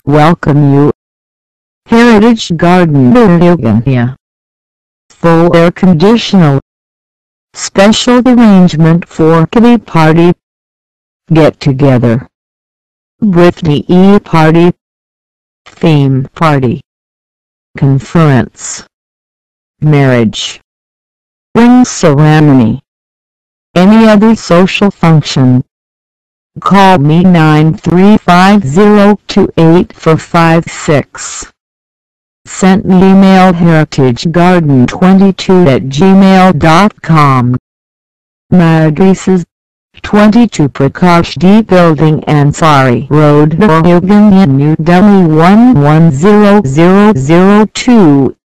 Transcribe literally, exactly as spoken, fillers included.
welcome you. Heritage Garden Birmingham. Full air conditional. Special arrangement for kiddie party, get together, birthday e party, theme party, conference, marriage, ring ceremony, any other social function. Call me nine three five zero two eight four five six. Send email heritagegarden twenty-two at gmail dot com. My address is twenty-two Prakash D Building, Ansari Road, Birmingham, New Delhi one one zero zero zero two.